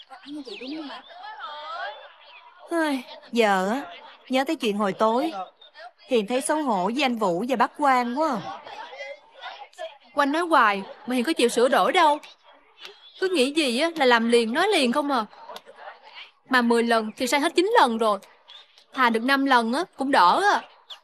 Giờ á, nhớ tới chuyện hồi tối, Hiền thấy xấu hổ với anh Vũ và bác Quang quá à. Quanh nói hoài mà Hiền có chịu sửa đổi đâu. Cứ nghĩ gì á là làm liền nói liền không à. Mà 10 lần thì sai hết 9 lần rồi. Thà được 5 lần á cũng đỡ à.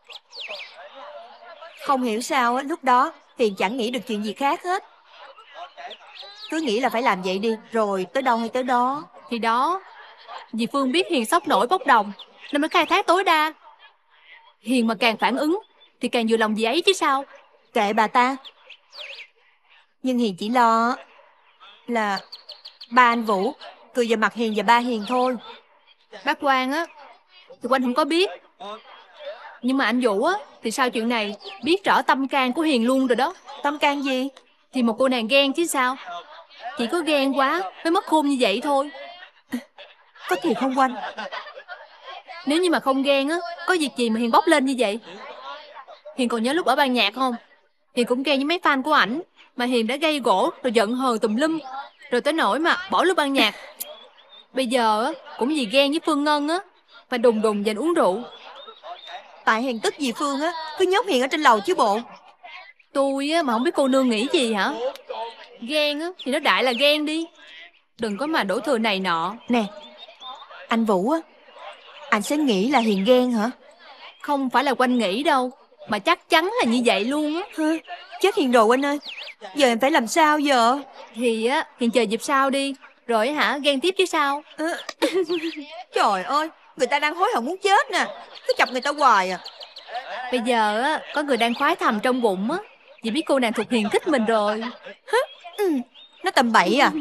Không hiểu sao á, lúc đó Hiền chẳng nghĩ được chuyện gì khác hết. Cứ nghĩ là phải làm vậy đi, rồi tới đâu hay tới đó. Thì đó, dì Phương biết Hiền sốc nổi bốc đồng nên mới khai thác tối đa. Hiền mà càng phản ứng thì càng vừa lòng dì ấy chứ sao. Kệ bà ta. Nhưng Hiền chỉ lo là ba anh Vũ cười vào mặt Hiền và ba Hiền thôi. Bác Quang á thì Quanh không có biết. Nhưng mà anh Vũ á thì sau chuyện này biết rõ tâm can của Hiền luôn rồi đó. Tâm can gì? Thì một cô nàng ghen chứ sao. Chỉ có ghen quá mới mất khôn như vậy thôi. Có thiệt không Quanh? Nếu như mà không ghen á, có việc gì mà Hiền bốc lên như vậy? Hiền còn nhớ lúc ở ban nhạc không? Hiền cũng ghen với mấy fan của ảnh, mà Hiền đã gây gổ rồi giận hờn tùm lum, rồi tới nỗi mà bỏ lúc ban nhạc. Bây giờ á cũng vì ghen với Phương Ngân á mà đùng đùng dành uống rượu. Tại Hiền tức dì Phương á, cứ nhốt Hiền ở trên lầu chứ bộ. Tôi á mà không biết cô nương nghĩ gì hả? Ghen á thì nó đại là ghen đi, đừng có mà đổ thừa này nọ. Nè, anh Vũ á, anh sẽ nghĩ là Hiền ghen hả? Không phải là Quanh nghĩ đâu, mà chắc chắn là như vậy luôn á. Hơ, chết Hiền rồi anh ơi. Giờ em phải làm sao giờ? Thì á Hiền chờ dịp sau đi, rồi hả ghen tiếp chứ sao. Trời ơi, người ta đang hối hận muốn chết nè, cứ chọc người ta hoài à. Bây giờ á có người đang khoái thầm trong bụng á, vì biết cô nàng Thục Hiền thích mình rồi. Nó tầm bậy à.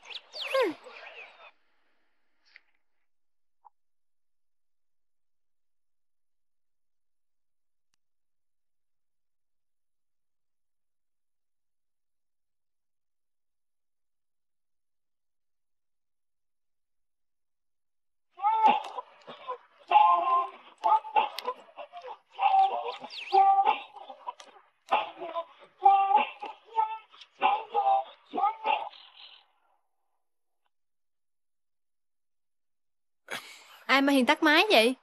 Ai mà Hiền tắt máy vậy?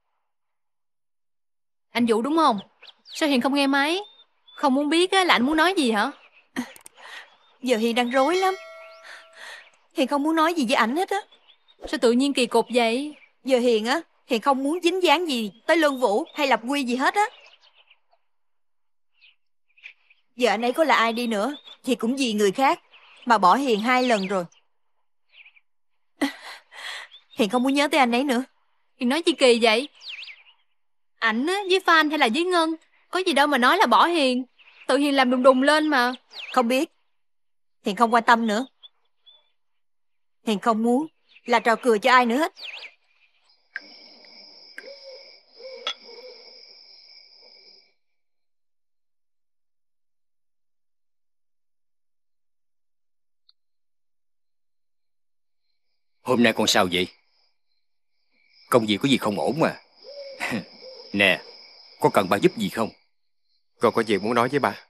Anh Vũ đúng không? Sao Hiền không nghe máy? Không muốn biết á là anh muốn nói gì hả? Giờ Hiền đang rối lắm. Hiền không muốn nói gì với ảnh hết á. Sao tự nhiên kỳ cục vậy? Giờ Hiền á, Hiền không muốn dính dáng gì tới Lương Vũ hay Lập Quy gì hết á. Giờ anh ấy có là ai đi nữa thì cũng vì người khác mà bỏ Hiền 2 lần rồi. Hiền không muốn nhớ tới anh ấy nữa. Hiền nói chi kỳ vậy? Ảnh á với fan hay là với Ngân có gì đâu mà nói là bỏ Hiền. Tự Hiền làm đùng đùng lên mà. Không biết. Hiền không quan tâm nữa. Hiền không muốn là trò cười cho ai nữa hết. Hôm nay con sao vậy? Công việc có gì không ổn mà. Nè, có cần ba giúp gì không? Con có việc muốn nói với ba.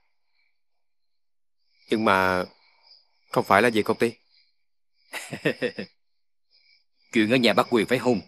Nhưng mà không phải là việc công ty. Chuyện ở nhà bác Quyền phải không?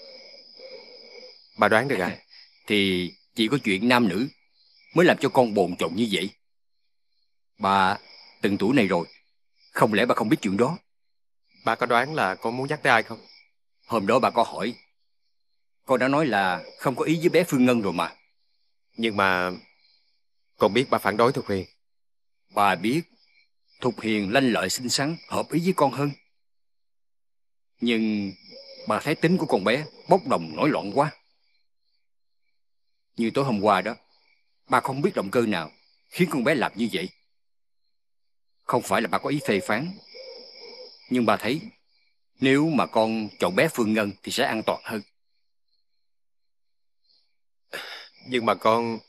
Ba đoán được à? Thì chỉ có chuyện nam nữ mới làm cho con bồn chồn như vậy. Bà từng tuổi này rồi, không lẽ bà không biết chuyện đó? Ba có đoán là con muốn nhắc tới ai không? Hôm đó bà có hỏi, con đã nói là không có ý với bé Phương Ngân rồi mà. Nhưng mà con biết ba phản đối Thục Huyền. Bà biết Thục Hiền lanh lợi xinh xắn, hợp ý với con hơn. Nhưng bà thấy tính của con bé bốc đồng nổi loạn quá. Như tối hôm qua đó, bà không biết động cơ nào khiến con bé làm như vậy. Không phải là bà có ý phê phán, nhưng bà thấy nếu mà con chọn bé Phương Ngân thì sẽ an toàn hơn. Nhưng mà con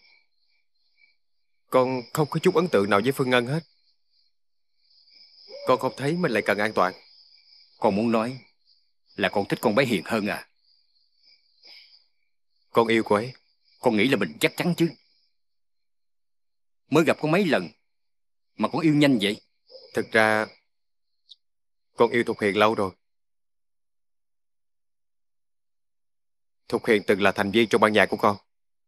không có chút ấn tượng nào với Phương Ngân hết. Con không thấy mình lại cần an toàn. Con muốn nói là con thích con bé Hiền hơn à? Con yêu cô ấy. Con nghĩ là mình chắc chắn chứ. Mới gặp có mấy lần mà con yêu nhanh vậy. Thực ra con yêu Thục Hiền lâu rồi. Thục Hiền từng là thành viên trong ban nhạc của con.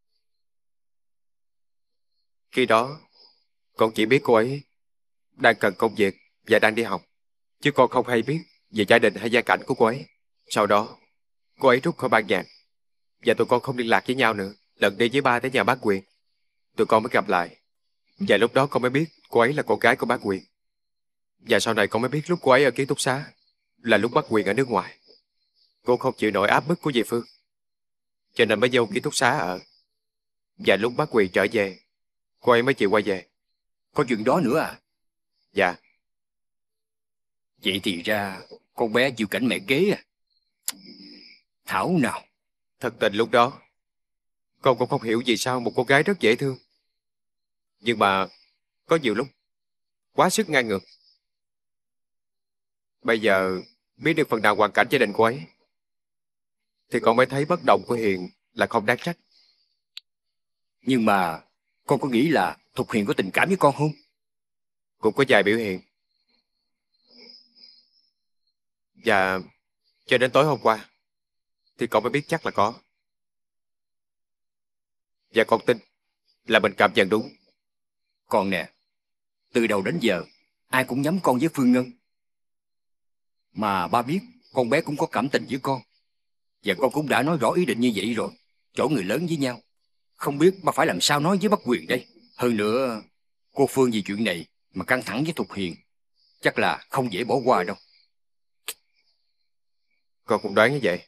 Khi đó, con chỉ biết cô ấy đang cần công việc và đang đi học, chứ con không hay biết về gia đình hay gia cảnh của cô ấy. Sau đó, cô ấy rút khỏi ban nhạc, và tụi con không liên lạc với nhau nữa. Lần đi với ba tới nhà bác Quyền, tụi con mới gặp lại. Và lúc đó con mới biết cô ấy là con gái của bác Quyền. Và sau này con mới biết lúc cô ấy ở ký túc xá là lúc bác Quyền ở nước ngoài. Cô không chịu nổi áp bức của dì Phương, cho nên mới vô ký túc xá ở. Và lúc bác Quyền trở về, cô ấy mới chịu quay về. Có chuyện đó nữa à? Dạ. Vậy thì ra con bé chịu cảnh mẹ kế à? Thảo nào. Thật tình lúc đó, con cũng không hiểu vì sao một cô gái rất dễ thương, nhưng mà có nhiều lúc quá sức ngang ngược. Bây giờ biết được phần nào hoàn cảnh gia đình cô ấy, thì con mới thấy bất đồng của Hiền là không đáng trách. Nhưng mà con có nghĩ là Thục Hiền có tình cảm với con không? Cũng có vài biểu hiện. Và cho đến tối hôm qua thì con mới biết chắc là có. Và con tin là mình cảm nhận đúng. Con nè, từ đầu đến giờ ai cũng nhắm con với Phương Ngân. Mà ba biết con bé cũng có cảm tình với con. Và con cũng đã nói rõ ý định như vậy rồi. Chỗ người lớn với nhau. Không biết ba phải làm sao nói với bác Quyền đây. Hơn nữa, cô Phương vì chuyện này mà căng thẳng với Thục Hiền, chắc là không dễ bỏ qua đâu. Con cũng đoán như vậy.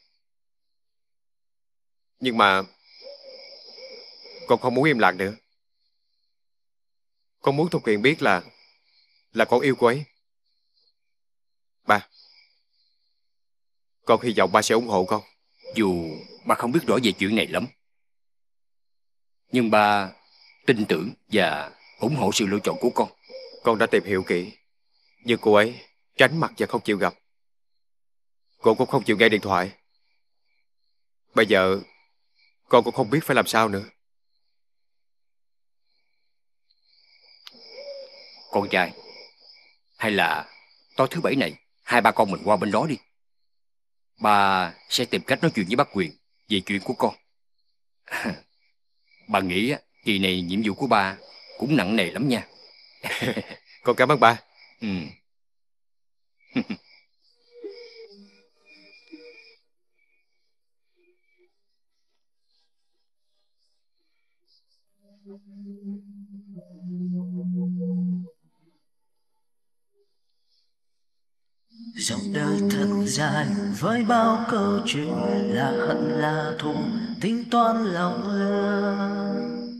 Nhưng mà con không muốn im lặng nữa. Con muốn Thục Hiền biết là con yêu cô ấy. Ba, con hy vọng ba sẽ ủng hộ con. Dù ba không biết rõ về chuyện này lắm, nhưng ba tin tưởng và ủng hộ sự lựa chọn của con. Con đã tìm hiểu kỹ, nhưng cô ấy tránh mặt và không chịu gặp. Cô cũng không chịu nghe điện thoại. Bây giờ con cũng không biết phải làm sao nữa. Con trai, hay là tối thứ Bảy này hai ba con mình qua bên đó đi. Ba sẽ tìm cách nói chuyện với bác Quyền về chuyện của con. Bà nghĩ á, kỳ này nhiệm vụ của ba cũng nặng nề lắm nha. Con cảm ơn ba. Ừ. Dòng đời thật dài với bao câu chuyện là hận là thù tính toán lòng lừa.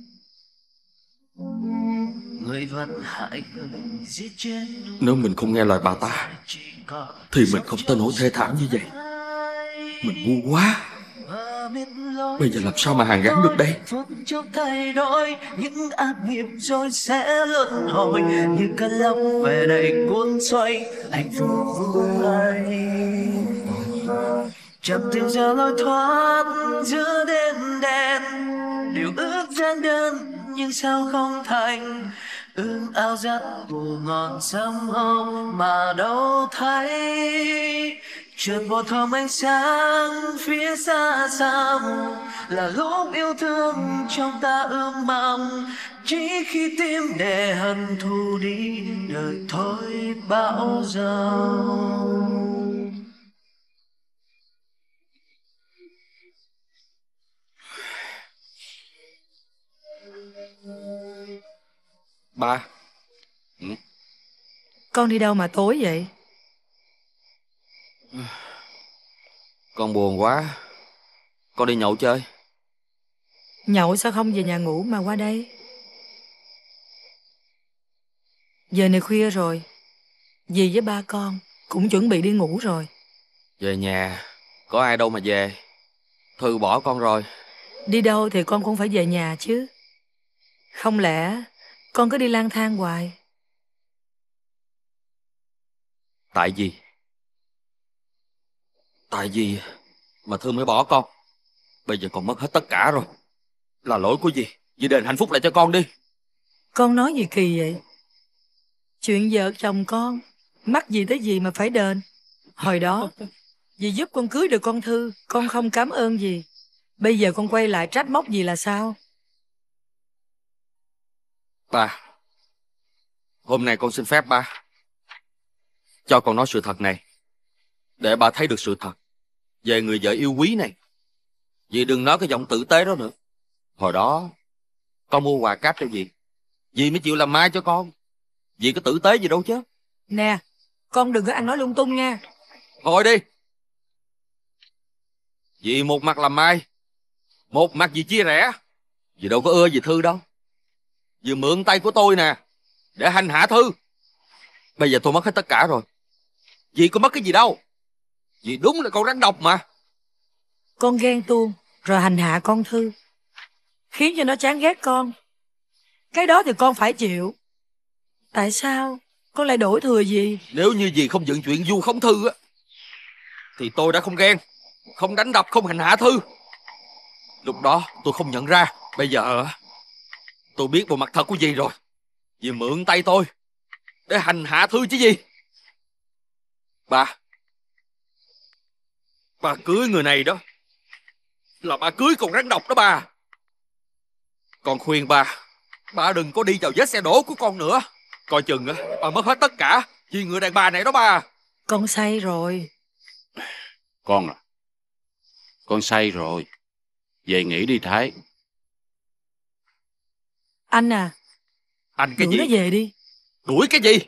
Người vẫn hại người giết chết. Nếu mình không nghe lời bà ta thì mình không tới nỗi thê thảm như vậy. Mình ngu quá. Bây giờ làm sao mà hàn gắn được đây? Phút chốc thay đổi, những ác nghiệp rồi sẽ luân hồi như cơn lốc về đầy cuốn xoay anh vui chậm tìm ra lối thoát giữa đêm đen. Điều ước giản đơn nhưng sao không thành, ước ao dắt bùa ngọn sớm hôm mà đâu thấy. Chợt một thoáng ánh sáng phía xa xăm là lúc yêu thương trong ta ươm mầm. Chỉ khi tim để hận thù đi đời thôi bão giông. Ba. Con đi đâu mà tối vậy? Con buồn quá. Con đi nhậu chơi. Nhậu sao không về nhà ngủ mà qua đây? Giờ này khuya rồi, dì với ba con cũng chuẩn bị đi ngủ rồi. Về nhà có ai đâu mà về. Thư bỏ con rồi. Đi đâu thì con cũng phải về nhà chứ. Không lẽ con cứ đi lang thang hoài? Tại vì mà Thư mới bỏ con. Bây giờ con mất hết tất cả rồi. Là lỗi của dì. Dì đền hạnh phúc lại cho con đi. Con nói gì kỳ vậy? Chuyện vợ chồng con mắc gì tới gì mà phải đền. Hồi đó dì giúp con cưới được con Thư, con không cảm ơn gì. Bây giờ con quay lại trách móc gì là sao? Ba, hôm nay con xin phép ba, cho con nói sự thật này, để ba thấy được sự thật về người vợ yêu quý này. Dì đừng nói cái giọng tử tế đó nữa. Hồi đó con mua quà cáp cho dì mới chịu làm mai cho con. Dì có tử tế gì đâu chứ. Nè, con đừng có ăn nói lung tung nha. Thôi đi. Dì một mặt làm mai, một mặt dì chia rẽ. Dì đâu có ưa dì Thư đâu. Dì mượn tay của tôi nè để hành hạ Thư. Bây giờ tôi mất hết tất cả rồi. Dì có mất cái gì đâu. Dì đúng là con rắn độc mà. Con ghen tuông rồi hành hạ con Thư, khiến cho nó chán ghét con. Cái đó thì con phải chịu. Tại sao con lại đổ thừa gì? Nếu như dì không dựng chuyện vu khống Thư á, thì tôi đã không ghen, không đánh đập, không hành hạ Thư. Lúc đó tôi không nhận ra. Bây giờ tôi biết bộ mặt thật của dì rồi. Dì mượn tay tôi để hành hạ Thư chứ gì. Bà cưới người này đó là bà cưới con rắn độc đó bà. Con khuyên bà đừng có đi vào vết xe đổ của con nữa. Coi chừng bà mất hết tất cả vì người đàn bà này đó bà. Con say rồi. Con à, con say rồi. Về nghỉ đi Thái. Anh à, Anh cái đuổi gì? nó về đi. Đuổi cái gì?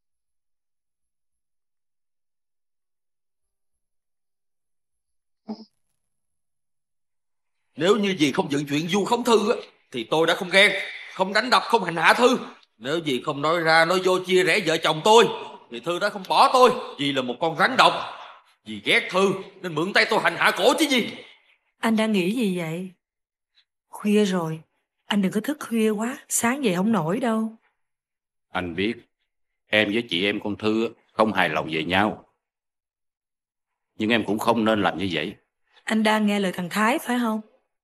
Nếu như dì không dựng chuyện vu khống Thư á, thì tôi đã không ghen, không đánh đập, không hành hạ Thư. Nếu dì không nói ra, nói vô chia rẽ vợ chồng tôi, thì Thư đã không bỏ tôi. Dì là một con rắn độc. Dì ghét Thư nên mượn tay tôi hành hạ cổ chứ gì. Anh đang nghĩ gì vậy? Khuya rồi, anh đừng có thức khuya quá, sáng dậy không nổi đâu. Anh biết em với chị em con Thư không hài lòng về nhau, nhưng em cũng không nên làm như vậy. Anh đang nghe lời thằng Thái phải không?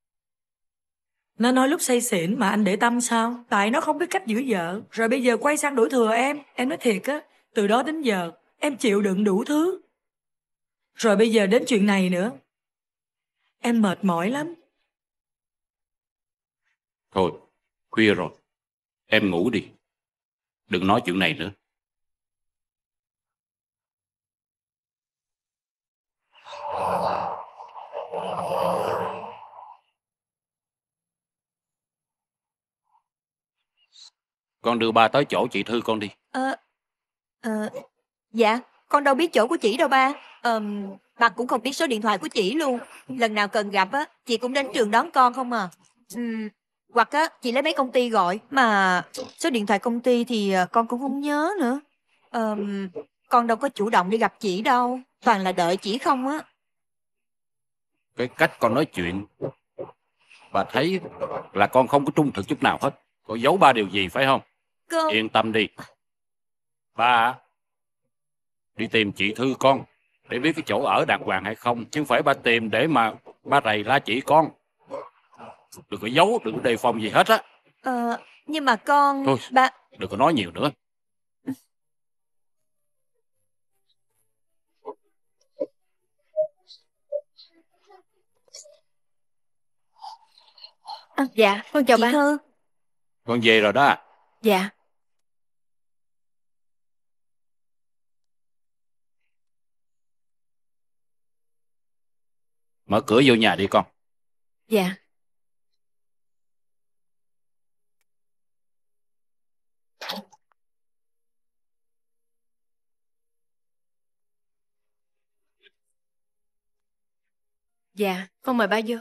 Nó nói lúc say xỉn mà anh để tâm sao? Tại nó không biết cách giữ vợ, rồi bây giờ quay sang đuổi thừa em. Em nói thiệt á, từ đó đến giờ em chịu đựng đủ thứ, rồi bây giờ đến chuyện này nữa. Em mệt mỏi lắm. Thôi, khuya rồi, em ngủ đi, đừng nói chuyện này nữa. Con đưa ba tới chỗ chị Thư con đi. Dạ, con đâu biết chỗ của chị đâu ba. Bà cũng không biết số điện thoại của chị luôn. Lần nào cần gặp á, chị cũng đến trường đón con không à. Hoặc á, chị lấy mấy công ty gọi. Mà số điện thoại công ty thì con cũng không nhớ nữa. Con đâu có chủ động đi gặp chị đâu. Toàn là đợi chị không á. Cái cách con nói chuyện, bà thấy là con không có trung thực chút nào hết. Con giấu ba điều gì phải không? Con... Yên tâm đi. Ba đi tìm chị Thư con để biết cái chỗ ở đàng hoàng hay không, chứ không phải ba tìm để mà ba rầy la chị con. Đừng có giấu, đừng có đề phòng gì hết á. Nhưng mà con... Thôi, ba... đừng có nói nhiều nữa. Dạ, con chào chị ba. Thư. Con về rồi đó. Dạ. Mở cửa vô nhà đi con. Dạ. Dạ, con mời ba vô.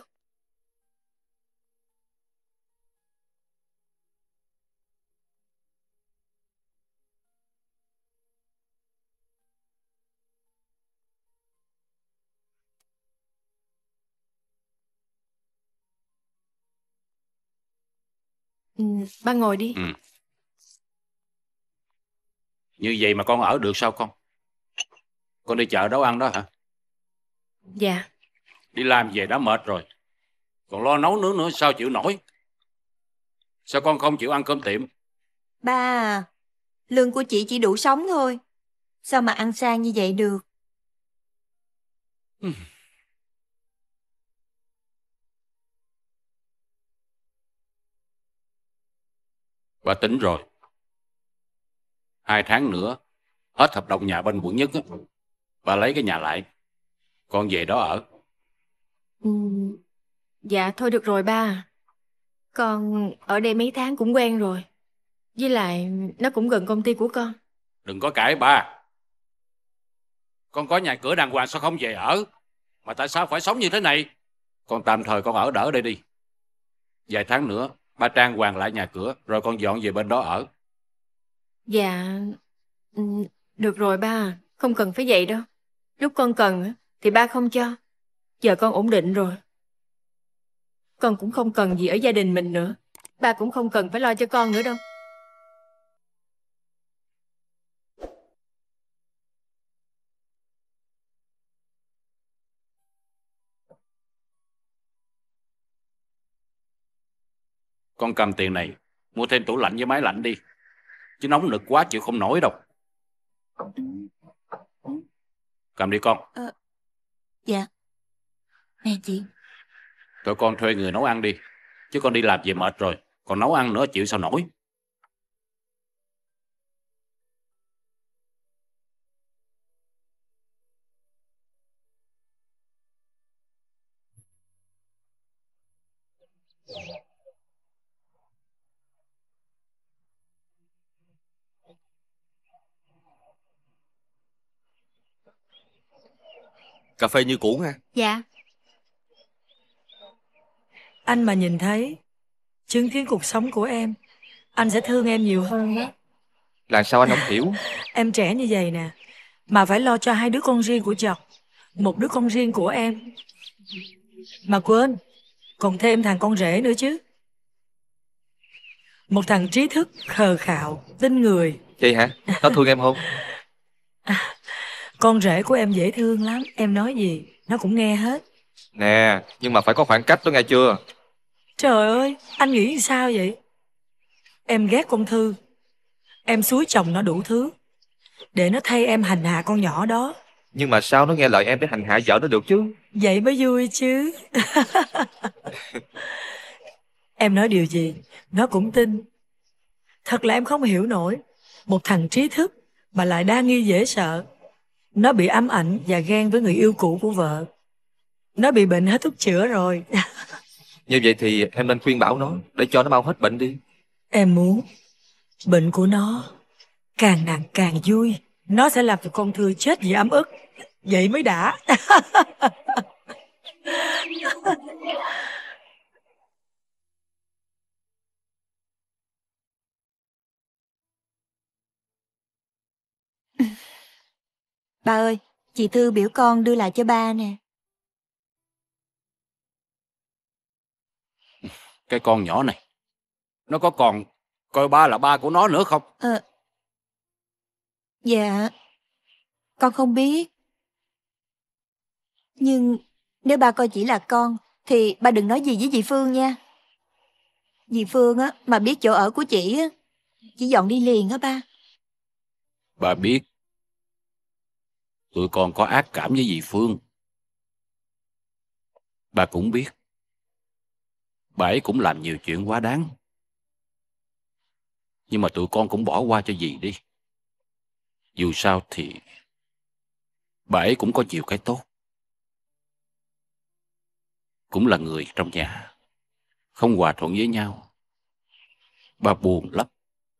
Ba ngồi đi. Như vậy mà con ở được sao con? Con đi chợ nấu ăn đó hả? Dạ. Đi làm về đã mệt rồi, còn lo nấu nướng nữa sao chịu nổi? Sao con không chịu ăn cơm tiệm? Ba à, lương của chị chỉ đủ sống thôi. Sao mà ăn sang như vậy được? Bà tính rồi. 2 tháng nữa, hết hợp đồng nhà bên quận nhất á, bà lấy cái nhà lại. Con về đó ở. Ừ, dạ thôi được rồi ba. Con ở đây mấy tháng cũng quen rồi. Với lại nó cũng gần công ty của con. Đừng có cãi ba. Con có nhà cửa đàng hoàng sao không về ở? Mà tại sao phải sống như thế này? Con tạm thời con ở đỡ đây đi. Vài tháng nữa, ba trang hoàng lại nhà cửa, rồi con dọn về bên đó ở. Dạ, ừ, được rồi ba. Không cần phải vậy đâu. Lúc con cần á, thì ba không cho. Giờ con ổn định rồi. Con cũng không cần gì ở gia đình mình nữa. Ba cũng không cần phải lo cho con nữa đâu. Con cầm tiền này, mua thêm tủ lạnh với máy lạnh đi. Chứ nóng nực quá chịu không nổi đâu. Cầm đi con. Dạ. Nè chị. Tụi con thuê người nấu ăn đi. Chứ con đi làm về mệt rồi. Còn nấu ăn nữa chịu sao nổi. Cà phê như cũ ha. Dạ. Anh mà nhìn thấy, chứng kiến cuộc sống của em, anh sẽ thương em nhiều hơn đó. Làm sao anh không hiểu? Em trẻ như vậy nè, mà phải lo cho 2 đứa con riêng của chồng, một đứa con riêng của em. Mà quên, còn thêm thằng con rể nữa chứ. Một thằng trí thức, khờ khạo, tin người. Vậy hả? Nó thương em không? Con rể của em dễ thương lắm, em nói gì, nó cũng nghe hết. Nè, nhưng mà phải có khoảng cách đó nghe chưa? Trời ơi, anh nghĩ sao vậy? Em ghét con Thư. Em xúi chồng nó đủ thứ, để nó thay em hành hạ con nhỏ đó. Nhưng mà sao nó nghe lời em để hành hạ vợ nó được chứ? Vậy mới vui chứ. Em nói điều gì, nó cũng tin. Thật là em không hiểu nổi. Một thằng trí thức mà lại đa nghi dễ sợ. Nó bị ám ảnh và ghen với người yêu cũ của vợ. Nó bị bệnh hết thuốc chữa rồi. Như vậy thì em nên khuyên bảo nó để cho nó mau hết bệnh đi. Em muốn bệnh của nó càng nặng càng vui. Nó sẽ làm cho con Thư chết vì ấm ức. Vậy mới đã. Ba ơi, chị Thư biểu con đưa lại cho ba nè. Cái con nhỏ này, nó có còn coi ba là ba của nó nữa không? Dạ, con không biết. Nhưng nếu ba coi chỉ là con, thì ba đừng nói gì với dì Phương nha. Dì Phương á, mà biết chỗ ở của chị á, chỉ dọn đi liền á ba. Bà biết tụi con có ác cảm với dì Phương. Bà cũng biết bà ấy cũng làm nhiều chuyện quá đáng. Nhưng mà tụi con cũng bỏ qua cho dì đi. Dù sao thì bà ấy cũng có nhiều cái tốt. Cũng là người trong nhà, không hòa thuận với nhau. Bà buồn lắm.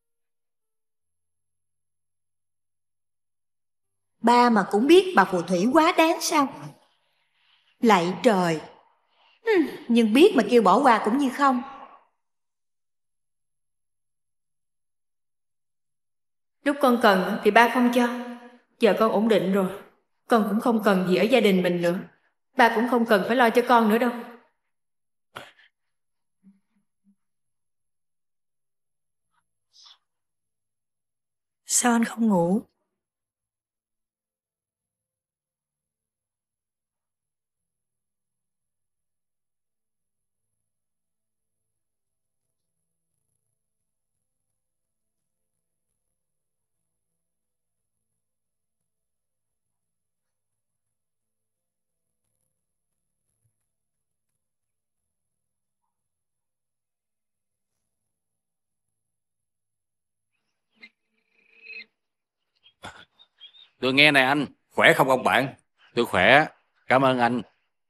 Ba mà cũng biết bà phù thủy quá đáng sao? Lạy trời. Nhưng biết mà kêu bỏ qua cũng như không. Lúc con cần thì ba không cho. Giờ con ổn định rồi. Con cũng không cần gì ở gia đình mình nữa. Ba cũng không cần phải lo cho con nữa đâu. Sao anh không ngủ? Tôi nghe này anh. Khỏe không ông bạn? Tôi khỏe, cảm ơn anh.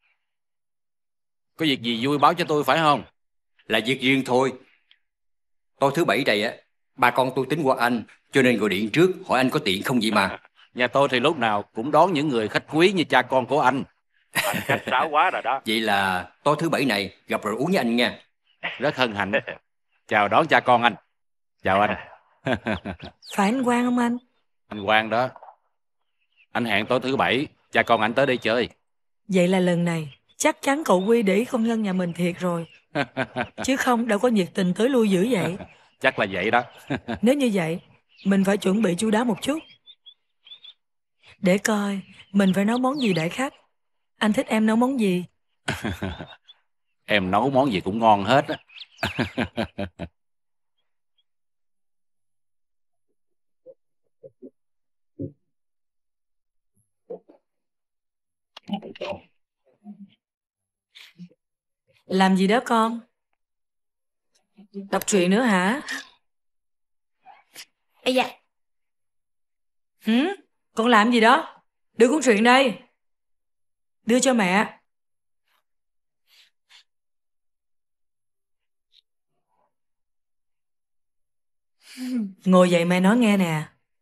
Có việc gì vui báo cho tôi phải không? Là việc riêng thôi. Tối thứ bảy này á, ba con tôi tính qua anh, cho nên gọi điện trước hỏi anh có tiện không vậy mà. Nhà tôi thì lúc nào cũng đón những người khách quý như cha con của anh. Anh khách sáo quá rồi đó. Vậy là tối thứ bảy này gặp rồi uống với anh nha. Rất hân hạnh. Chào đón cha con anh. Chào anh. Phải anh Quang không anh? Anh Quang đó. Anh hẹn tối thứ bảy cha con anh tới đây chơi. Vậy là lần này chắc chắn cậu Quy để ý công nhân nhà mình thiệt rồi. Chứ không đâu có nhiệt tình tới lui dữ vậy. Chắc là vậy đó. Nếu như vậy, mình phải chuẩn bị chu đáo một chút. Để coi, mình phải nấu món gì đãi khách. Anh thích em nấu món gì? Em nấu món gì cũng ngon hết á. Làm gì đó con? Đọc truyện nữa hả? Ây da, Hử? Con làm gì đó? Đưa cuốn truyện đây. Đưa cho mẹ. Ngồi dậy mẹ nói nghe nè.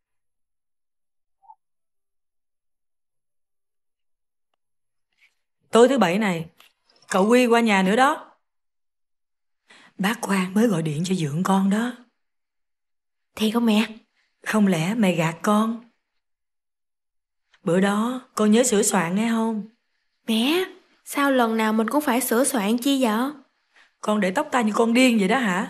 Tối thứ bảy này, cậu Quy qua nhà nữa đó. Bác Quang mới gọi điện cho Dượng con đó. thiệt không mẹ? Không lẽ mày gạt con? Bữa đó con nhớ sửa soạn nghe không? Mẹ, sao lần nào mình cũng phải sửa soạn chi vậy? Con để tóc tai như con điên vậy đó hả?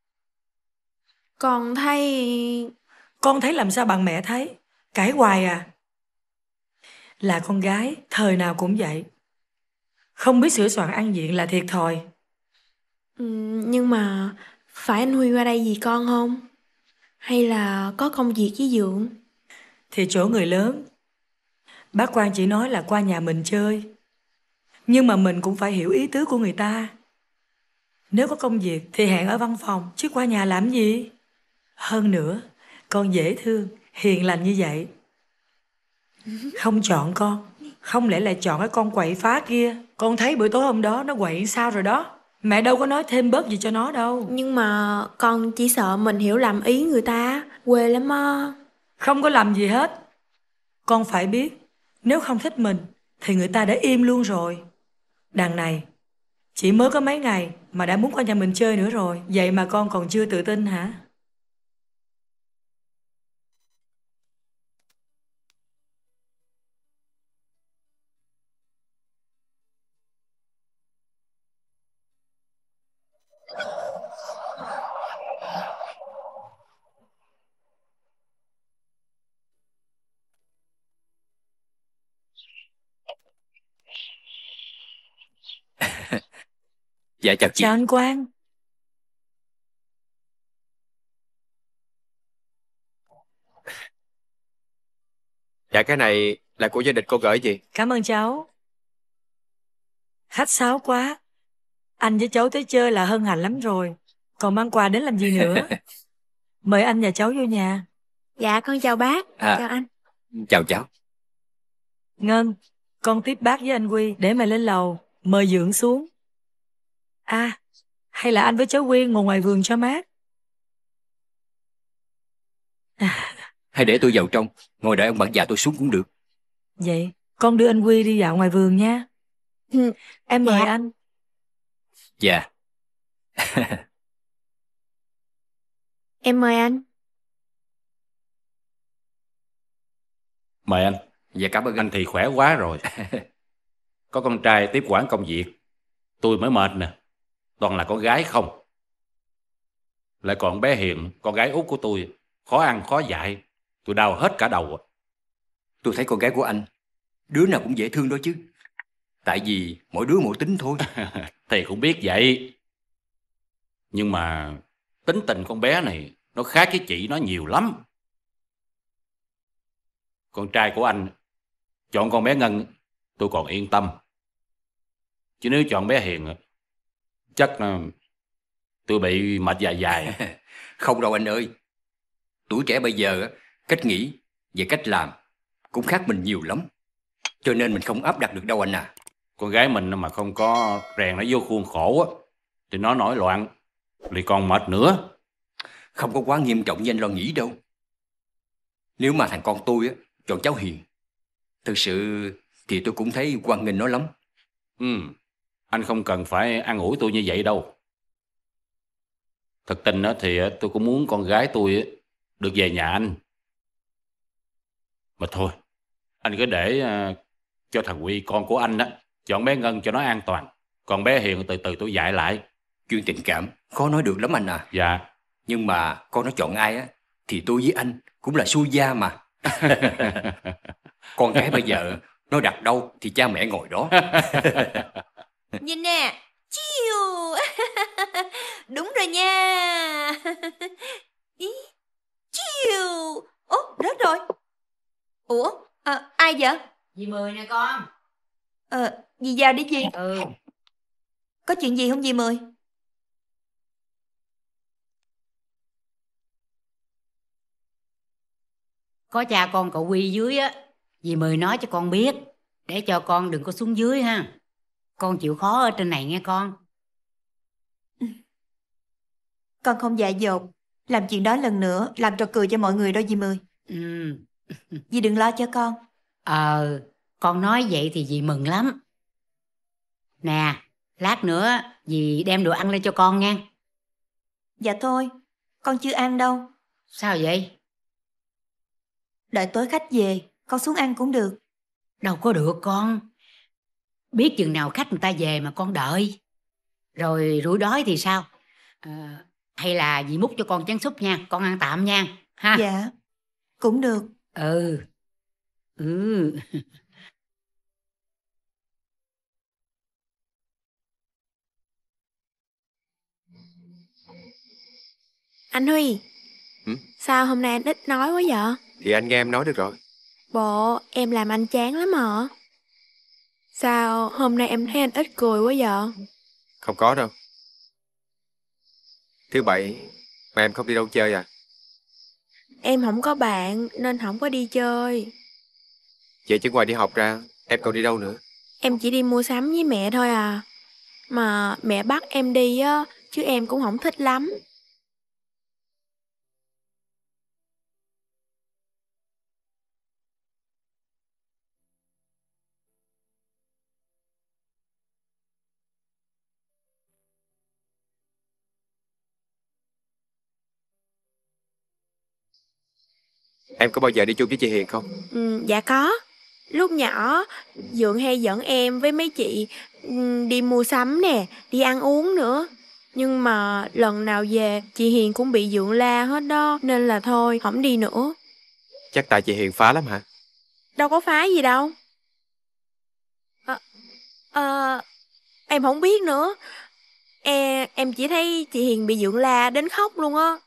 Con thấy... Con thấy làm sao bằng mẹ thấy? Cãi hoài à? Là con gái, thời nào cũng vậy. Không biết sửa soạn ăn diện là thiệt thòi. Nhưng mà phải anh Huy qua đây vì con không? Hay là có công việc với Dượng? Thì chỗ người lớn, bác Quang chỉ nói là qua nhà mình chơi. Nhưng mà mình cũng phải hiểu ý tứ của người ta. Nếu có công việc thì hẹn ở văn phòng, chứ qua nhà làm gì? Hơn nữa, con dễ thương, hiền lành như vậy. Không chọn con, không lẽ lại chọn cái con quậy phá kia? Con thấy bữa tối hôm đó nó quậy sao rồi đó. Mẹ đâu có nói thêm bớt gì cho nó đâu. Nhưng mà con chỉ sợ mình hiểu lầm ý người ta, quê lắm á. Không có làm gì hết. Con phải biết, nếu không thích mình thì người ta đã im luôn rồi. Đằng này, chỉ mới có mấy ngày mà đã muốn qua nhà mình chơi nữa rồi. Vậy mà con còn chưa tự tin hả? Dạ chào chị. Chào anh Quang. Dạ cái này là của gia đình con gửi gì? Cảm ơn cháu. Khách sáo quá. Anh với cháu tới chơi là hân hạnh lắm rồi. Còn mang quà đến làm gì nữa? Mời anh và cháu vô nhà. Dạ con chào bác, chào anh. Chào cháu. Ngân, con tiếp bác với anh Quy để mày lên lầu. Mời Dượng xuống. À, hay là anh với cháu Quy ngồi ngoài vườn cho mát. Hay để tôi vào trong, ngồi đợi ông bạn già tôi xuống cũng được. Vậy, con đưa anh Quy đi dạo ngoài vườn nha. Em mời anh. Dạ. Em mời anh. Mời anh. Dạ cảm ơn Anh thì khỏe quá rồi. Có con trai tiếp quản công việc, tôi mới mệt nè. Toàn là con gái không. Lại còn bé Hiền, con gái út của tôi, khó ăn khó dạy. Tôi đau hết cả đầu. Tôi thấy con gái của anh, đứa nào cũng dễ thương đó chứ. Tại vì mỗi đứa mỗi tính thôi. Thì cũng biết vậy. Nhưng mà tính tình con bé này nó khác với chị nó nhiều lắm. Con trai của anh chọn con bé Ngân tôi còn yên tâm. Chứ nếu chọn bé Hiền chắc tôi bị mệt dài dài. Không đâu anh ơi. Tuổi trẻ bây giờ cách nghĩ và cách làm cũng khác mình nhiều lắm. Cho nên mình không áp đặt được đâu anh à. Con gái mình mà không có rèn nó vô khuôn khổ á, thì nó nổi loạn, thì còn mệt nữa. Không có quá nghiêm trọng như anh lo nghĩ đâu. Nếu mà thằng con tôi á chọn cháu Hiền, thực sự thì tôi cũng thấy hoan nghênh nó lắm. Anh không cần phải an ủi tôi như vậy đâu. Thật tình thì tôi cũng muốn con gái tôi được về nhà anh. Mà thôi, anh cứ để cho thằng Huy con của anh chọn bé Ngân cho nó an toàn. Còn bé Hiền từ từ tôi dạy lại. Chuyện tình cảm khó nói được lắm anh à. Dạ. Nhưng mà con nó chọn ai á thì tôi với anh cũng là xuôi gia mà. Con cái bây giờ nó đặt đâu thì cha mẹ ngồi đó. Nhìn nè. Chiu. Đúng rồi nha. Ý. Chiu. Ủa, rớt rồi. Ủa, ai vậy? Dì Mười nè con. Dì vào đi dì. Có chuyện gì không dì Mười? Có cha con cậu Huy dưới á, dì Mười nói cho con biết, để cho con đừng có xuống dưới ha. Con chịu khó ở trên này nghe con. Con không dại dột làm chuyện đó lần nữa, làm trò cười cho mọi người đâu dì Mười. Dì đừng lo cho con. Con nói vậy thì dì mừng lắm. Nè, lát nữa dì đem đồ ăn lên cho con nha. Dạ thôi, con chưa ăn đâu. Sao vậy? Đợi tối khách về, con xuống ăn cũng được. Đâu có được con. Biết chừng nào khách người ta về mà con đợi. Rồi rủi đói thì sao? Hay là dì múc cho con chén súp nha, con ăn tạm nha. Ha? Dạ, cũng được. Anh Huy, sao hôm nay anh ít nói quá vậy? Thì anh nghe em nói được rồi. Bộ em làm anh chán lắm hả? Sao hôm nay em thấy anh ít cười quá vậy? Không có đâu. Thứ bảy mà em không đi đâu chơi à? Em không có bạn nên không có đi chơi. Vậy chứ ngoài đi học ra em còn đi đâu nữa? Em chỉ đi mua sắm với mẹ thôi à. Mà mẹ bắt em đi á, chứ em cũng không thích lắm. Em có bao giờ đi chung với chị Hiền không? Dạ có. Lúc nhỏ Dượng hay dẫn em với mấy chị đi mua sắm nè, đi ăn uống nữa. Nhưng mà lần nào về chị Hiền cũng bị Dượng la hết đó, nên là thôi không đi nữa. Chắc tại chị Hiền phá lắm hả? Đâu có phá gì đâu. Em không biết nữa. Em chỉ thấy chị Hiền bị Dượng la đến khóc luôn á.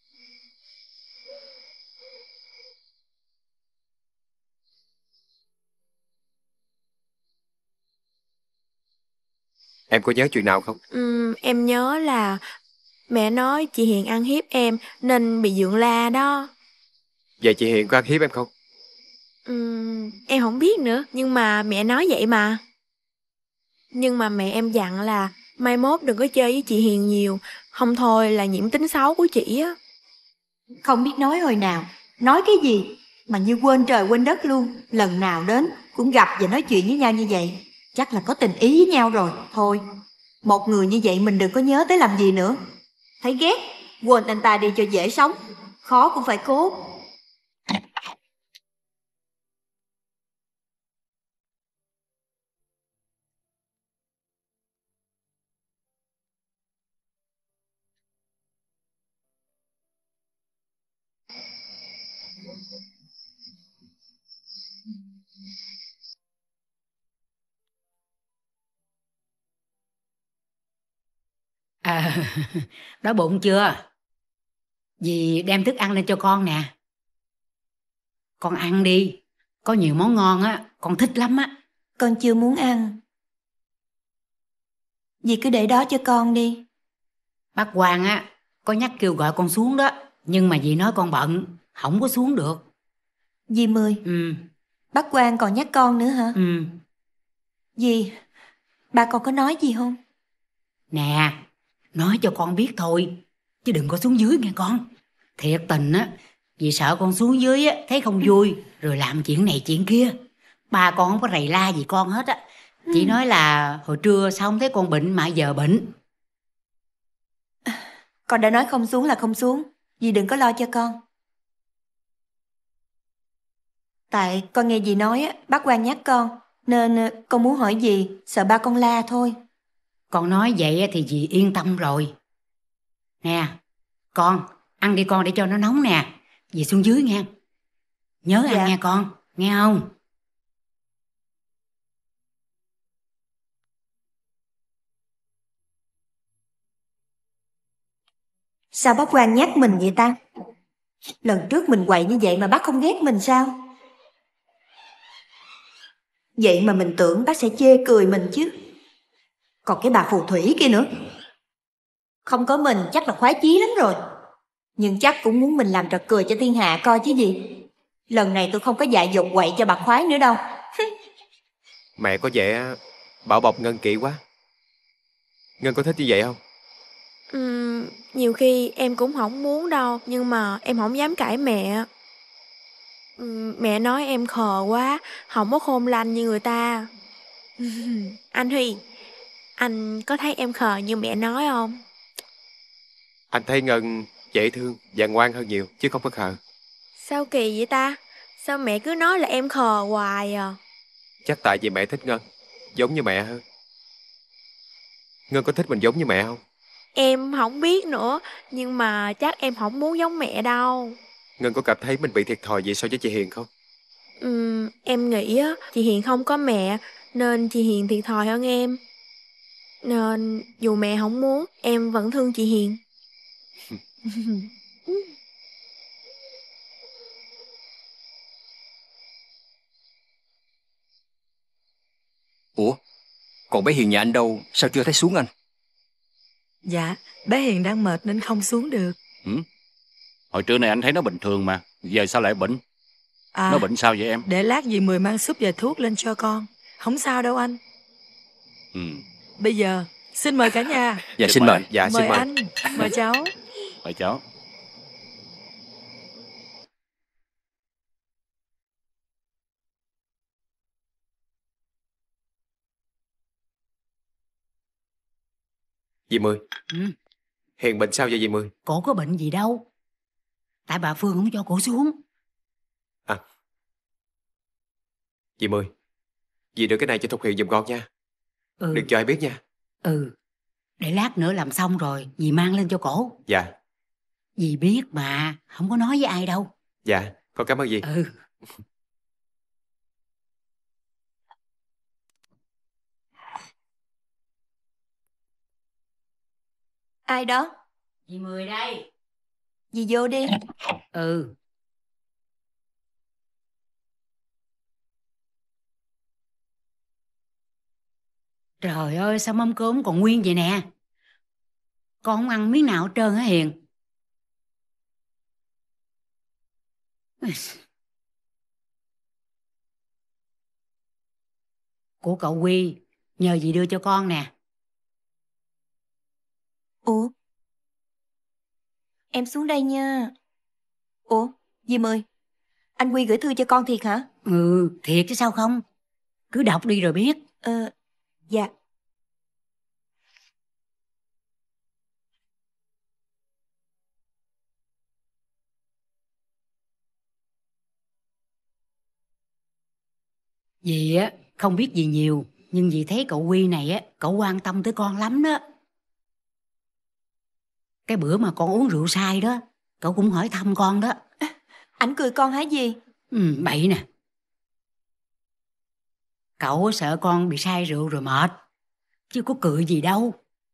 Em có nhớ chuyện nào không? Em nhớ là mẹ nói chị Hiền ăn hiếp em nên bị Dượng la đó. Vậy chị Hiền có ăn hiếp em không? Em không biết nữa, nhưng mà mẹ nói vậy mà. Nhưng mà mẹ em dặn là mai mốt đừng có chơi với chị Hiền nhiều, không thôi là nhiễm tính xấu của chị á. Không biết nói hồi nào, nói cái gì mà như quên trời quên đất luôn. Lần nào đến cũng gặp và nói chuyện với nhau như vậy, chắc là có tình ý với nhau rồi. Thôi, một người như vậy mình đừng có nhớ tới làm gì nữa. Thấy ghét, quên anh ta đi cho dễ sống. Khó cũng phải cố. Đói bụng chưa? Dì đem thức ăn lên cho con nè. Con ăn đi, có nhiều món ngon á, con thích lắm á. Con chưa muốn ăn. Dì cứ để đó cho con đi. Bác Quang á, có nhắc kêu gọi con xuống đó, nhưng mà dì nói con bận, không có xuống được. Dì Mười, Bác Quang còn nhắc con nữa hả? Ừ. Dì, ba con có nói gì không? Nè, nói cho con biết thôi, chứ đừng có xuống dưới nghe con. Thiệt tình á, vì sợ con xuống dưới á, thấy không vui, rồi làm chuyện này chuyện kia. Ba con không có rầy la gì con hết á. Chỉ nói là hồi trưa sao không thấy con bệnh mà giờ bệnh. Con đã nói không xuống là không xuống. Dì đừng có lo cho con. Tại con nghe dì nói á, bác Quang nhắc con, nên con muốn hỏi dì, sợ ba con la thôi. Con nói vậy á thì dì yên tâm rồi. Nè, con, ăn đi con để cho nó nóng nè. Dì xuống dưới nghe. Nhớ Dạ. ăn nghe con, nghe không? Sao bác Quang nhắc mình vậy ta? Lần trước mình quậy như vậy mà bác không ghét mình sao? Vậy mà mình tưởng bác sẽ chê cười mình chứ. Còn cái bà phù thủy kia nữa. Không có mình chắc là khoái chí lắm rồi. Nhưng chắc cũng muốn mình làm trò cười cho thiên hạ coi chứ gì. Lần này tôi không có dại dột quậy cho bà khoái nữa đâu. Mẹ có vẻ bảo bọc Ngân kỹ quá. Ngân có thích như vậy không? Nhiều khi em cũng không muốn đâu, nhưng mà em không dám cãi mẹ. Mẹ nói em khờ quá, không có khôn lanh như người ta. Anh Huy, anh có thấy em khờ như mẹ nói không? Anh thấy Ngân dễ thương và ngoan hơn nhiều, chứ không có khờ. Sao kỳ vậy ta? Sao mẹ cứ nói là em khờ hoài à? Chắc tại vì mẹ thích Ngân, giống như mẹ hơn. Ngân có thích mình giống như mẹ không? Em không biết nữa, nhưng mà chắc em không muốn giống mẹ đâu. Ngân có cảm thấy mình bị thiệt thòi gì so với chị Hiền không? Em nghĩ á, chị Hiền không có mẹ, nên chị Hiền thiệt thòi hơn em. Nên dù mẹ không muốn, em vẫn thương chị Hiền. Ủa, còn bé Hiền nhà anh đâu, sao chưa thấy xuống anh? Dạ, bé Hiền đang mệt nên không xuống được. Hồi trưa này anh thấy nó bình thường mà, giờ sao lại bệnh? À, Nó bệnh sao vậy em? để lát dì Mười mang súp và thuốc lên cho con. Không sao đâu anh. Ừ. Bây giờ, xin mời cả nhà. Dạ xin mời. Dạ xin Mời mời. anh, mời cháu. Mời cháu. Dì Mười. Ừ. Hiền bệnh sao vậy dì Mười? Cổ có bệnh gì đâu. Tại bà Phương không cho cổ xuống. À, dì Mười, dì đưa cái này cho Thục Hiền giùm con nha. Ừ. Đừng cho ai biết nha. Ừ. Để lát nữa làm xong rồi dì mang lên cho cổ. Dạ. Dì biết mà, không có nói với ai đâu. Dạ, con cảm ơn dì. Ừ. Ai đó? Dì Mười đây. Dì vô đi. Ừ. Trời ơi, sao mâm cơm còn nguyên vậy nè? Con không ăn miếng nào hết trơn hả Hiền? Của cậu Quy, nhờ dì đưa cho con nè. Ủa? Em xuống đây nha. Ủa? Dì Mười, anh Quy gửi thư cho con thiệt hả? Ừ, thiệt chứ sao không? Cứ đọc đi rồi biết. Dạ. Dì á, không biết gì nhiều, nhưng dì thấy cậu Quy này á, cậu quan tâm tới con lắm đó. Cái bữa mà con uống rượu say đó, cậu cũng hỏi thăm con đó. Ảnh cười con hả dì? Bậy nè. Cậu sợ con bị say rượu rồi mệt, chứ có cười gì đâu.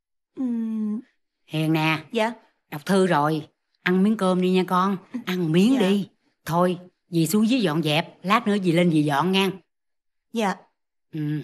Hiền nè. Dạ. Đọc thư rồi, ăn miếng cơm đi nha con. Ăn miếng Dạ. đi. Thôi, dì xuống dưới dọn dẹp, lát nữa dì lên dì dọn nha. Dạ. Ừ.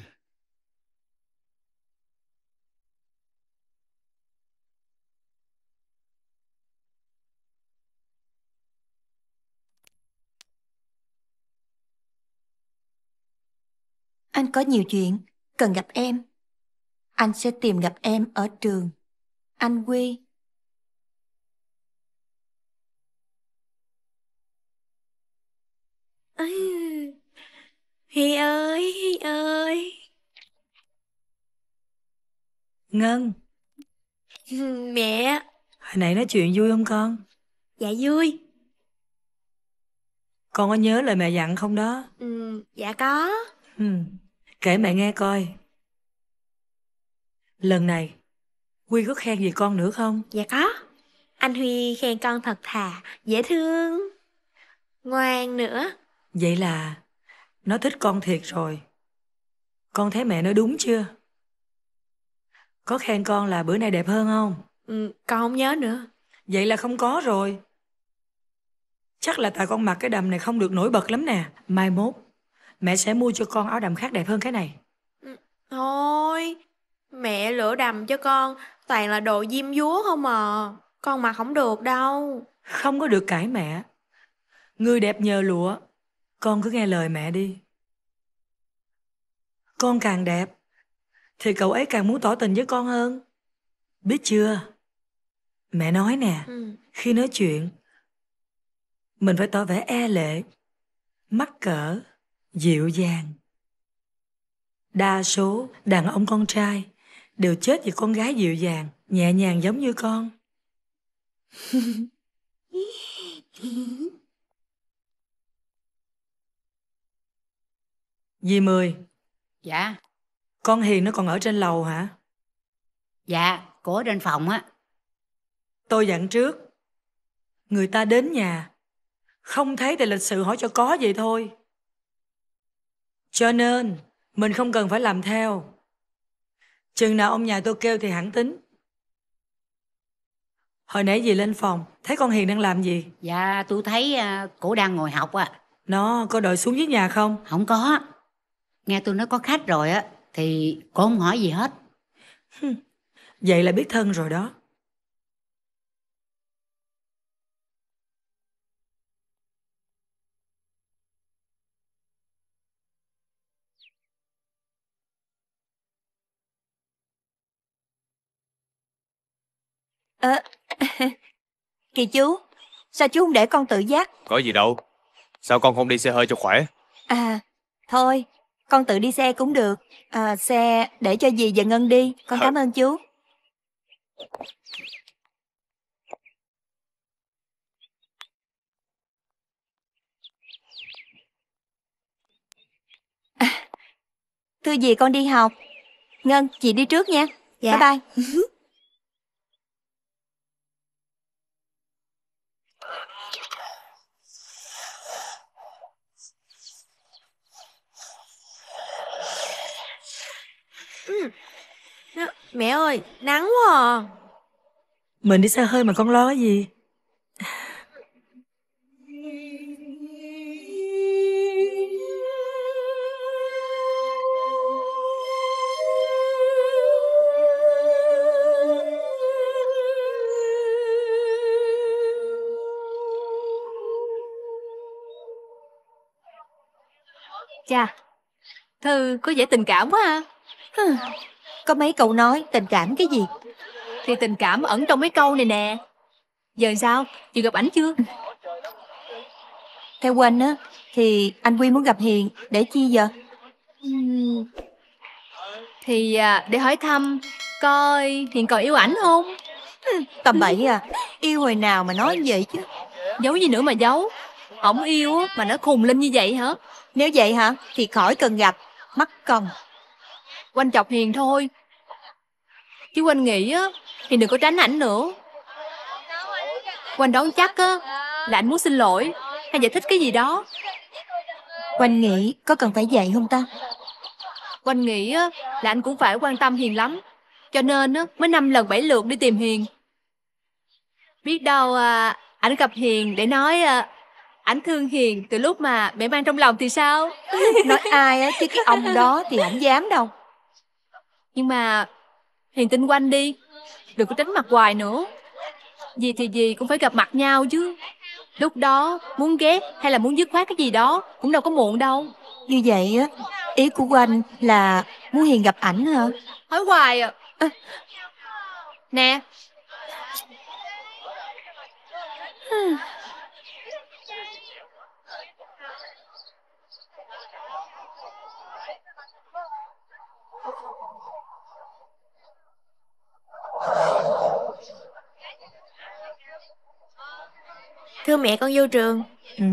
Anh có nhiều chuyện cần gặp em. Anh sẽ tìm gặp em ở trường. Anh Quy. Hi ơi, Hi ơi. Ngân, Mẹ. hồi nãy nói chuyện vui không con? Dạ vui. Con có nhớ lời mẹ dặn không đó? Dạ có. Kể mẹ nghe coi. Lần này Huy có khen gì con nữa không? Dạ có. Anh Huy khen con thật thà, dễ thương, ngoan nữa. Vậy là nó thích con thiệt rồi. Con thấy mẹ nói đúng chưa? Có khen con là bữa nay đẹp hơn không? Con không nhớ nữa. Vậy là không có rồi. Chắc là tại con mặc cái đầm này không được nổi bật lắm nè. Mai mốt mẹ sẽ mua cho con áo đầm khác đẹp hơn cái này. Thôi, mẹ lựa đầm cho con toàn là đồ diêm dúa không à. Con mặc không được đâu. Không có được cãi mẹ. Người đẹp nhờ lụa. Con cứ nghe lời mẹ đi. Con càng đẹp thì cậu ấy càng muốn tỏ tình với con hơn. Biết chưa? Mẹ nói nè, khi nói chuyện mình phải tỏ vẻ e lệ, mắc cỡ, dịu dàng. Đa số đàn ông con trai đều chết vì con gái dịu dàng, nhẹ nhàng giống như con. Dì Mười. Dạ. Con Hiền nó còn ở trên lầu hả? Dạ, cô ở trên phòng á. Tôi dặn trước, người ta đến nhà không thấy thì lịch sự hỏi cho có vậy thôi. Cho nên mình không cần phải làm theo. Chừng nào ông nhà tôi kêu thì hẳn tính. Hồi nãy dì lên phòng thấy con Hiền đang làm gì? Dạ, tôi thấy cổ đang ngồi học à. Nó có đòi xuống dưới nhà không? Không có. Nghe tôi nói có khách rồi á thì cô không hỏi gì hết. Vậy là biết thân rồi đó. Kìa chú, sao chú không để con tự giác? Có gì đâu. Sao con không đi xe hơi cho khỏe? Thôi, con tự đi xe cũng được. Xe để cho dì và Ngân đi. Con cảm ơn chú. Thưa dì, con đi học. Ngân, chị đi trước nha. Dạ. Bye bye. Mẹ ơi, nắng quá à. Mình đi xe hơi mà con lo cái gì? Chà, Thư có vẻ tình cảm quá ha. Có mấy câu nói tình cảm cái gì? Thì tình cảm ẩn trong mấy câu này nè. Giờ sao? Chị gặp ảnh chưa? Theo Quanh á, thì anh Quy muốn gặp Hiền để chi giờ? Thì để hỏi thăm coi Hiền còn yêu ảnh không. Tầm bậy à. Yêu hồi nào mà nói như vậy chứ. Giấu gì nữa mà giấu. Ổng yêu á mà nó khùng lên như vậy hả? Nếu vậy hả thì khỏi cần gặp. Mắc công. Quanh chọc Hiền thôi. Chứ Quanh nghĩ á thì đừng có tránh ảnh nữa. Quanh đoán chắc á là ảnh muốn xin lỗi hay giải thích cái gì đó. Quanh nghĩ có cần phải vậy không ta? Quanh nghĩ á là anh cũng phải quan tâm Hiền lắm. Cho nên á mới 5 lần 7 lượt đi tìm Hiền. Biết đâu ảnh gặp Hiền để nói ảnh thương Hiền từ lúc mà mẹ mang trong lòng thì sao? Nói ai á, chứ cái ông đó thì không dám đâu. Nhưng mà Hiền tin Quanh đi. Đừng có tránh mặt hoài nữa. Gì thì gì cũng phải gặp mặt nhau chứ. Lúc đó muốn ghét hay là muốn dứt khoát cái gì đó cũng đâu có muộn đâu. Như vậy á Ý của anh là muốn Hiền gặp ảnh hả? Hỏi hoài à. Nè. Thưa mẹ, con vô trường. Ừ.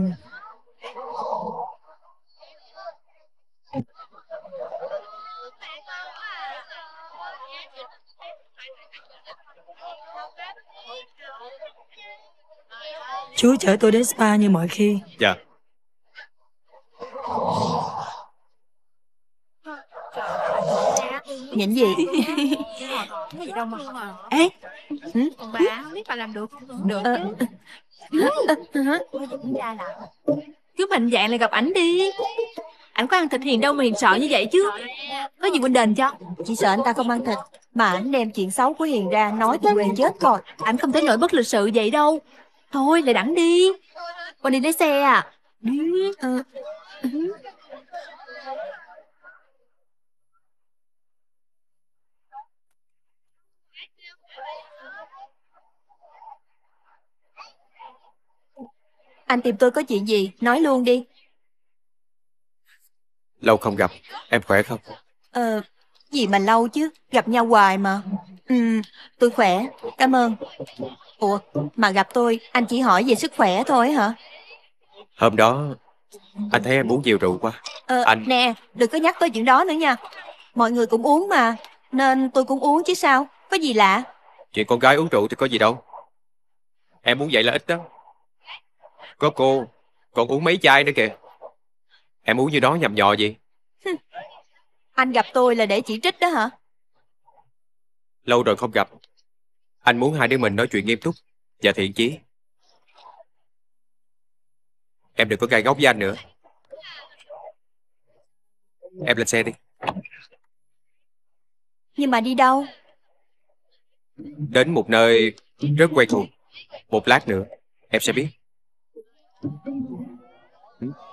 Chú chở tôi đến spa như mọi khi. Dạ. Nhìn gì? Ê, Bà không biết bà làm được. Được cứ mạnh dạn là gặp ảnh đi. Ảnh có ăn thịt Hiền đâu mà Hiền sợ như vậy chứ. Có gì Quynh đền cho. chỉ sợ anh ta không ăn thịt, mà ảnh đem chuyện xấu của Hiền ra nói tôi Quynh chết rồi. Ảnh không tới nỗi bất lịch sự vậy đâu. Thôi lại đẳng đi. Con đi lấy xe à? Đi. Anh tìm tôi có chuyện gì, nói luôn đi. Lâu không gặp, em khỏe không? Gì mà lâu chứ, gặp nhau hoài mà. Tôi khỏe, cảm ơn. Ủa, mà gặp tôi, anh chỉ hỏi về sức khỏe thôi hả? Hôm đó anh thấy em uống nhiều rượu quá. Nè, đừng có nhắc tới chuyện đó nữa nha. Mọi người cũng uống mà, nên tôi cũng uống chứ sao, có gì lạ. Chuyện con gái uống rượu thì có gì đâu. Em uống vậy là ít đó. Có cô còn uống mấy chai nữa kìa. Em uống như đó nhầm nhò gì? Anh gặp tôi là để chỉ trích đó hả? Lâu rồi không gặp, anh muốn hai đứa mình nói chuyện nghiêm túc và thiện chí. Em đừng có gai góc với anh nữa. Em lên xe đi. Nhưng mà đi đâu? Đến một nơi rất quen thuộc. Một lát nữa em sẽ biết.